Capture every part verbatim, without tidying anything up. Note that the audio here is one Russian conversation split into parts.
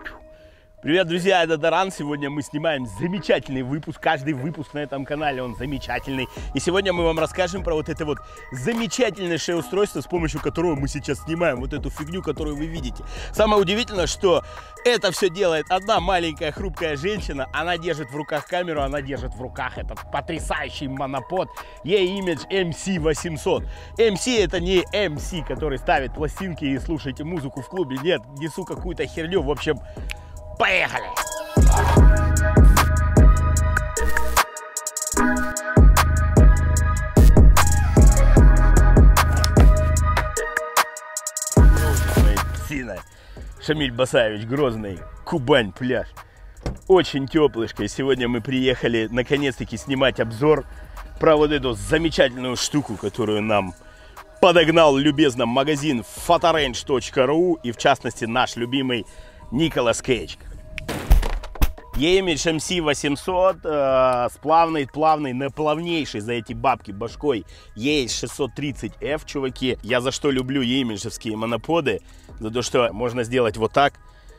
Привет, друзья, это Даран. Сегодня мы снимаем замечательный выпуск. Каждый выпуск на этом канале, он замечательный. И сегодня мы вам расскажем про вот это вот замечательнейшее устройство, с помощью которого мы сейчас снимаем вот эту фигню, которую вы видите. Самое удивительное, что это все делает одна маленькая хрупкая женщина. Она держит в руках камеру, она держит в руках этот потрясающий монопод E-Image эм си восемьсот. эм си это не эм си, который ставит пластинки и слушаете музыку в клубе. Нет, несу какую-то херню. В общем, поехали! Шамиль Басаевич, Грозный, Кубань, пляж. Очень теплышко. И сегодня мы приехали наконец-таки снимать обзор про вот эту замечательную штуку, которую нам подогнал любезно магазин фоторейндж точка ру и в частности наш любимый Николас Кейдж. E-Image эм си восемьсот э, с плавной, плавной, наплавнейшей за эти бабки башкой и эйч шестьсот тридцать эф, чуваки. Я за что люблю E-Image-овские моноподы? За то, что можно сделать вот так,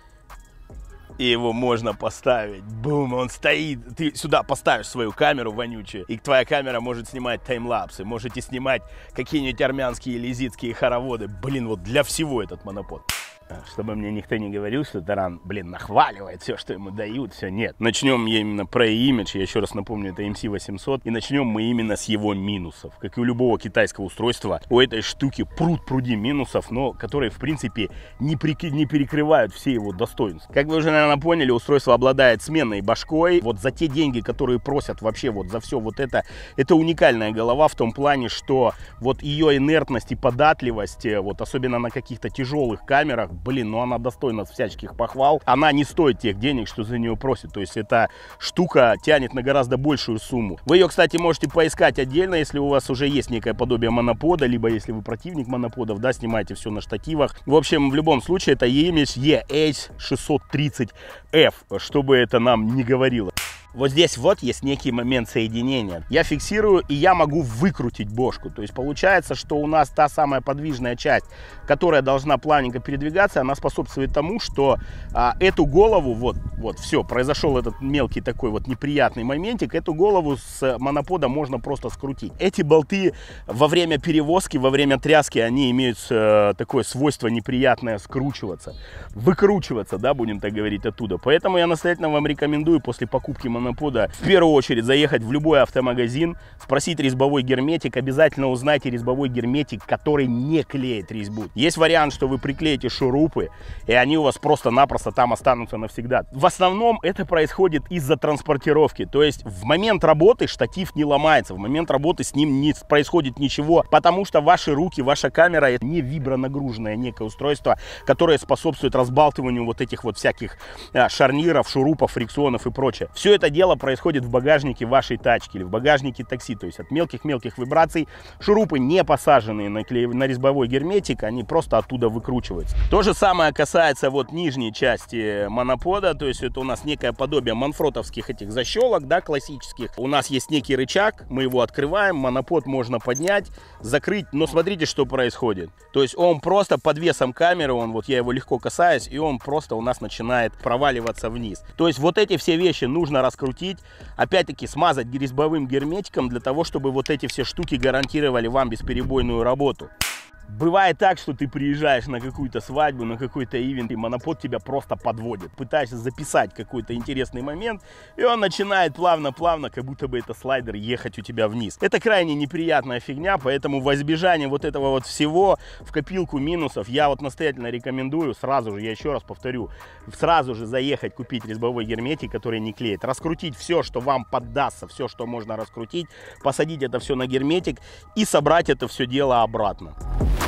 и его можно поставить. Бум, он стоит. Ты сюда поставишь свою камеру вонючую, и твоя камера может снимать таймлапсы. Можете снимать какие-нибудь армянские или языцкие хороводы. Блин, вот для всего этот монопод. Чтобы мне никто не говорил, что Даран, блин, нахваливает все, что ему дают, все, нет. Начнем я именно про E-Image, я еще раз напомню, это эм си восемьсот, и начнем мы именно с его минусов. Как и у любого китайского устройства, у этой штуки пруд-пруди минусов, но которые, в принципе, не, при... не перекрывают все его достоинства. Как вы уже, наверное, поняли, устройство обладает сменной башкой. Вот за те деньги, которые просят вообще вот за все вот это, это уникальная голова в том плане, что вот ее инертность и податливость, вот особенно на каких-то тяжелых камерах, блин, ну она достойна всяческих похвал. Она не стоит тех денег, что за нее просят. То есть эта штука тянет на гораздо большую сумму. Вы ее, кстати, можете поискать отдельно, если у вас уже есть некое подобие монопода, либо если вы противник моноподов, да, снимаете все на штативах. В общем, в любом случае, это E-Image и эйч шестьсот тридцать эф, чтобы это нам не говорило. Вот здесь вот есть некий момент соединения. Я фиксирую, и я могу выкрутить бошку. То есть получается, что у нас та самая подвижная часть, которая должна плавненько передвигаться, она способствует тому, что а, эту голову, вот, вот, все, произошел этот мелкий такой вот неприятный моментик, эту голову с монопода можно просто скрутить. Эти болты во время перевозки, во время тряски, они имеют э, такое свойство неприятное скручиваться, выкручиваться, да, будем так говорить, оттуда. Поэтому я настоятельно вам рекомендую после покупки монопода Монопода в первую очередь заехать в любой автомагазин, спросить резьбовой герметик, обязательно узнайте резьбовой герметик, который не клеит резьбу. Есть вариант, что вы приклеите шурупы, и они у вас просто-напросто там останутся навсегда. В основном это происходит из-за транспортировки, то есть в момент работы штатив не ломается, в момент работы с ним не происходит ничего, потому что ваши руки, ваша камера — это не вибронагруженное некое устройство, которое способствует разбалтыванию вот этих вот всяких а, шарниров, шурупов, фрикционов и прочее. Все это дело происходит в багажнике вашей тачки или в багажнике такси, то есть от мелких-мелких вибраций шурупы, не посаженные на, клей... на резьбовой герметик, они просто оттуда выкручиваются. То же самое касается вот нижней части монопода, то есть это у нас некое подобие манфротовских этих защелок, да, классических. У нас есть некий рычаг, мы его открываем, монопод можно поднять, закрыть, но смотрите, что происходит. То есть он просто под весом камеры, он вот я его легко касаюсь, и он просто у нас начинает проваливаться вниз. То есть вот эти все вещи нужно раскрутить, опять-таки смазать резьбовым герметиком для того, чтобы вот эти все штуки гарантировали вам бесперебойную работу. Бывает так, что ты приезжаешь на какую-то свадьбу, на какой-то ивент, и монопод тебя просто подводит. Пытаешься записать какой-то интересный момент, и он начинает плавно-плавно, как будто бы это слайдер, ехать у тебя вниз. Это крайне неприятная фигня, поэтому во избежание вот этого вот всего в копилку минусов я вот настоятельно рекомендую сразу же, я еще раз повторю, сразу же заехать, купить резьбовой герметик, который не клеит, раскрутить все, что вам поддастся, все, что можно раскрутить, посадить это все на герметик и собрать это все дело обратно.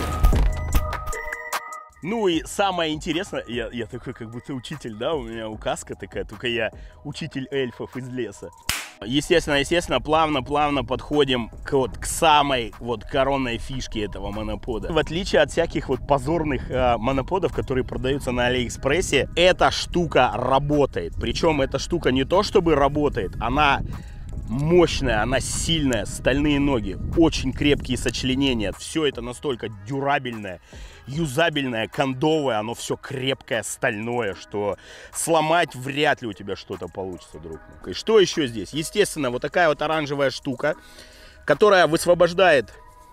Ну и самое интересное, я, я такой как будто учитель, да, у меня указка такая, только я учитель эльфов из леса. Естественно, естественно, плавно-плавно подходим к, вот, к самой вот коронной фишке этого монопода. В отличие от всяких вот позорных э, моноподов, которые продаются на Алиэкспрессе, эта штука работает. Причем эта штука не то чтобы работает, она мощная, она сильная, стальные ноги, очень крепкие сочленения. Все это настолько дюрабельное, юзабельное, кондовое, оно все крепкое, стальное, что сломать вряд ли у тебя что-то получится, друг мой. И что еще здесь? Естественно, вот такая вот оранжевая штука, которая высвобождает,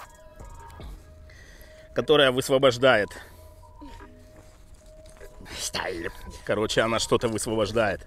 которая высвобождает, короче, она что-то высвобождает.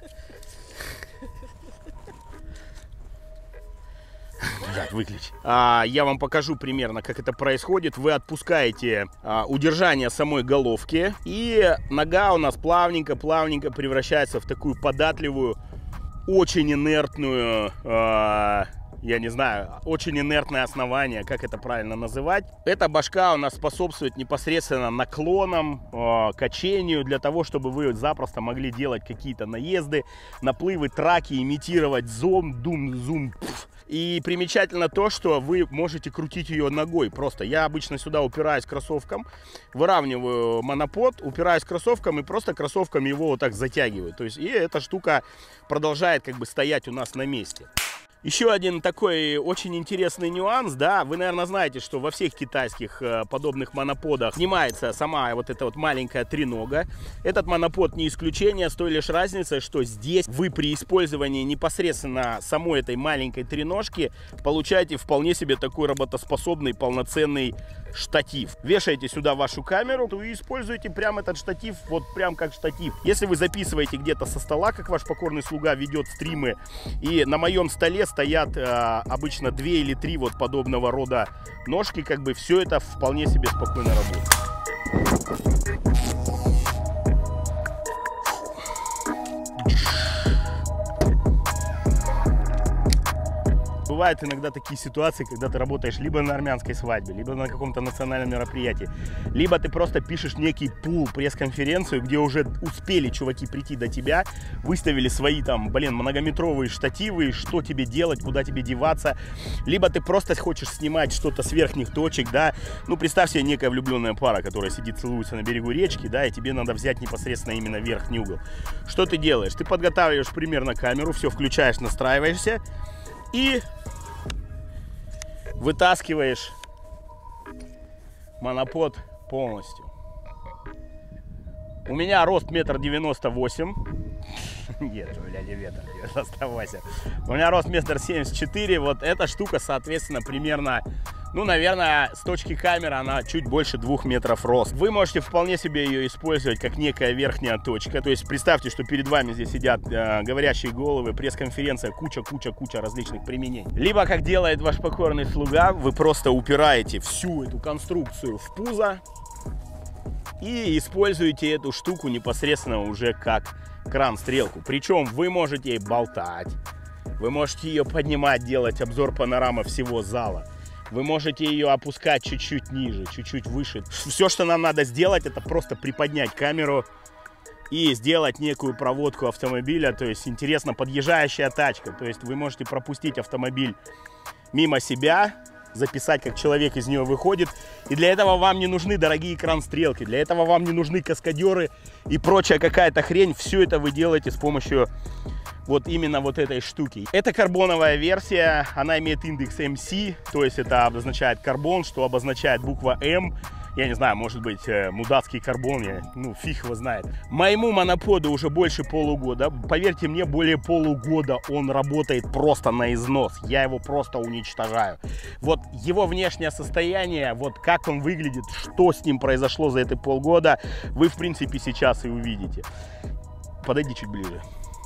Блядь, выключи. А, я вам покажу примерно, как это происходит. Вы отпускаете а, удержание самой головки, и нога у нас плавненько-плавненько превращается в такую податливую, очень инертную, а, я не знаю, очень инертное основание, как это правильно называть. Эта башка у нас способствует непосредственно наклонам, а, качению, для того, чтобы вы запросто могли делать какие-то наезды, наплывы, траки, имитировать зум, дум, зум, пф. И примечательно то, что вы можете крутить ее ногой. Просто я обычно сюда упираюсь кроссовком, выравниваю монопод, упираюсь кроссовком и просто кроссовком его вот так затягиваю. То есть и эта штука продолжает как бы стоять у нас на месте. Еще один такой очень интересный нюанс, да, вы, наверное, знаете, что во всех китайских э, подобных моноподах снимается сама вот эта вот маленькая тренога. Этот монопод не исключение, с той лишь разницей, что здесь вы при использовании непосредственно самой этой маленькой треножки получаете вполне себе такой работоспособный полноценный штатив. Вешаете сюда вашу камеру и используете прям этот штатив, вот прям как штатив. Если вы записываете где-то со стола, как ваш покорный слуга ведет стримы, и на моем столе стоят э, обычно две или три вот подобного рода ножки, как бы все это вполне себе спокойно работает. Бывают иногда такие ситуации, когда ты работаешь либо на армянской свадьбе, либо на каком-то национальном мероприятии, либо ты просто пишешь некий пул, пресс-конференцию, где уже успели чуваки прийти до тебя, выставили свои там, блин, многометровые штативы, что тебе делать, куда тебе деваться, либо ты просто хочешь снимать что-то с верхних точек, да, ну, представь себе некая влюбленная пара, которая сидит, целуется на берегу речки, да, и тебе надо взять непосредственно именно верхний угол. Что ты делаешь? Ты подготавливаешь примерно камеру, все включаешь, настраиваешься, и вытаскиваешь монопод полностью. У меня рост метр девяносто восемь. Нет, у меня не метр девяносто восемь. У меня рост метр семьдесят четыре. Вот эта штука, соответственно, примерно, ну, наверное, с точки камеры она чуть больше двух метров рост. Вы можете вполне себе ее использовать как некая верхняя точка. То есть представьте, что перед вами здесь сидят э, говорящие головы, пресс-конференция, куча-куча-куча различных применений. Либо, как делает ваш покорный слуга, вы просто упираете всю эту конструкцию в пузо и используете эту штуку непосредственно уже как кран-стрелку. Причем вы можете ей болтать, вы можете ее поднимать, делать обзор панорамы всего зала. Вы можете ее опускать чуть-чуть ниже, чуть-чуть выше. Все, что нам надо сделать, это просто приподнять камеру и сделать некую проводку автомобиля. То есть, интересно, подъезжающая тачка. То есть, вы можете пропустить автомобиль мимо себя, записать, как человек из нее выходит. И для этого вам не нужны дорогие кран-стрелки. Для этого вам не нужны каскадеры и прочая какая-то хрень. Все это вы делаете с помощью вот именно вот этой штуки. Это карбоновая версия, она имеет индекс эм си, то есть это обозначает карбон, что обозначает буква М. Я не знаю, может быть, мудацкий карбон, я, ну, фиг его знает. Моему моноподу уже больше полугода. Поверьте мне, более полугода он работает просто на износ. Я его просто уничтожаю. Вот его внешнее состояние, вот как он выглядит, что с ним произошло за эти полгода, вы, в принципе, сейчас и увидите. Подойди чуть ближе.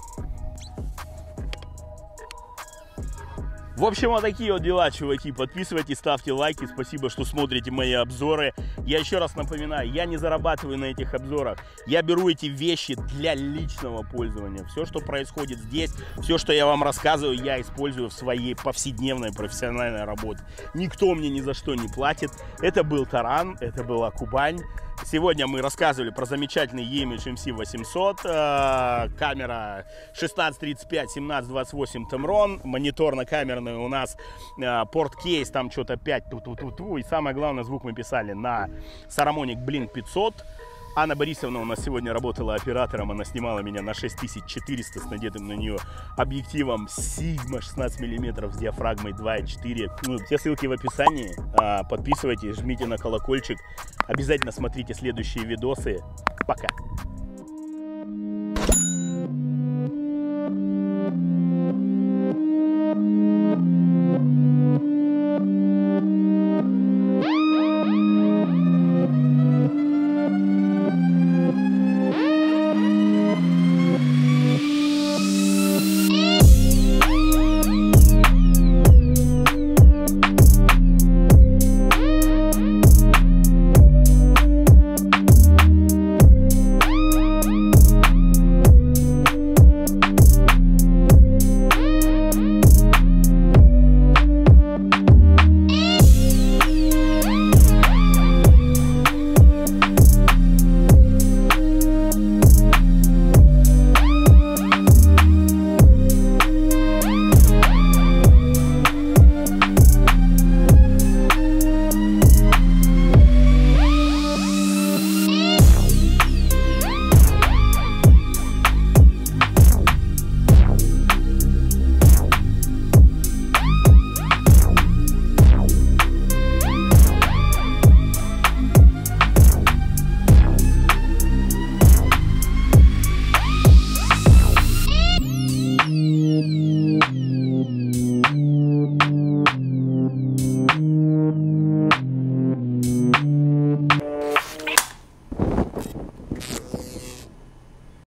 В общем, вот такие вот дела, чуваки. Подписывайтесь, ставьте лайки. Спасибо, что смотрите мои обзоры. Я еще раз напоминаю, я не зарабатываю на этих обзорах. Я беру эти вещи для личного пользования. Все, что происходит здесь, все, что я вам рассказываю, я использую в своей повседневной профессиональной работе. Никто мне ни за что не платит. Это был Таран, это была Кубань. Сегодня мы рассказывали про замечательный E-Image эм си восемьсот, э, камера шестнадцать тридцать пять семнадцать двадцать восемь Tamron, мониторно-камерный у нас э, порт-кейс, там что-то пять ту-ту-ту-ту, и самое главное, звук мы писали на Saramonic Blink пятьсот. Анна Борисовна у нас сегодня работала оператором, она снимала меня на шесть тысяч четыреста с надетым на нее объективом Sigma шестнадцать миллиметров с диафрагмой два и четыре. Ну, все ссылки в описании. Подписывайтесь, жмите на колокольчик. Обязательно смотрите следующие видосы. Пока!